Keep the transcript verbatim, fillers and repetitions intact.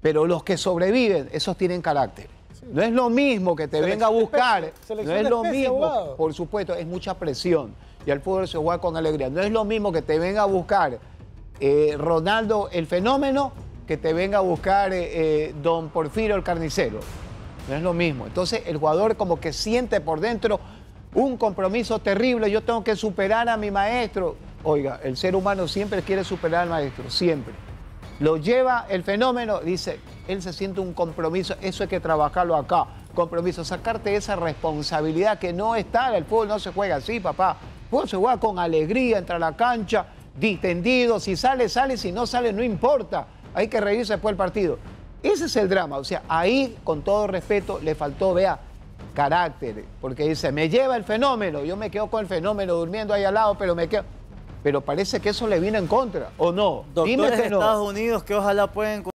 Pero los que sobreviven, esos tienen carácter. Sí. No es lo mismo que te selección venga a buscar, especie, no es lo especie, mismo, abogado. Por supuesto, es mucha presión. Y al fútbol se juega con alegría. No es lo mismo que te venga a buscar eh, Ronaldo el fenómeno que te venga a buscar eh, eh, don Porfirio el carnicero. No es lo mismo. Entonces el jugador como que siente por dentro un compromiso terrible. Yo tengo que superar a mi maestro. Oiga, el ser humano siempre quiere superar al maestro, siempre. Lo lleva el fenómeno, dice, él se siente un compromiso, eso hay que trabajarlo acá. Compromiso, sacarte esa responsabilidad que no está, el fútbol no se juega así, papá. El fútbol se juega con alegría, entra a la cancha, distendido, si sale, sale, si no sale, no importa. Hay que reírse después del partido. Ese es el drama, o sea, ahí, con todo respeto, le faltó, vea, carácter, porque dice, me lleva el fenómeno, yo me quedo con el fenómeno durmiendo ahí al lado, pero me quedo... Pero parece que eso le vino en contra, ¿o no? Doctores Dime que de no. Estados Unidos que ojalá pueden...